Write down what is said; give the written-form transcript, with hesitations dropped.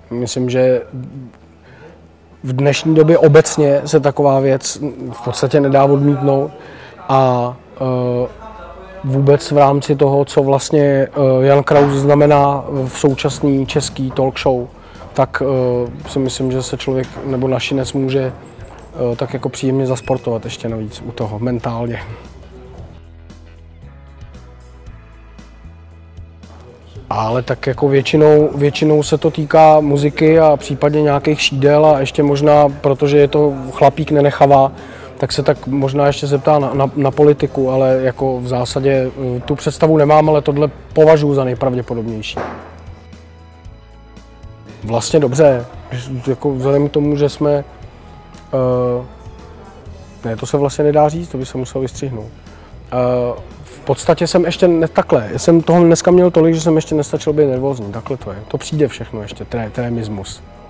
Myslím, že v dnešní době obecně se taková věc v podstatě nedá odmítnout a vůbec v rámci toho, co vlastně Jan Kraus znamená v současný český talk show, tak si myslím, že se člověk nebo našinec může tak jako příjemně zasportovat ještě navíc u toho mentálně. Ale tak jako většinou se to týká muziky a případně nějakých šídel a ještě možná, protože je to chlapík nenechavá, tak se tak možná ještě zeptá na politiku, ale jako v zásadě tu představu nemám, ale tohle považuji za nejpravděpodobnější. Vlastně dobře, jako vzhledem k tomu, že jsme... Ne, to se vlastně nedá říct, to by se musel vystřihnout. V podstatě jsem ještě takhle, jsem toho dneska měl tolik, že jsem ještě nestačil být nervózní, takhle to je. To přijde všechno ještě, trémismus.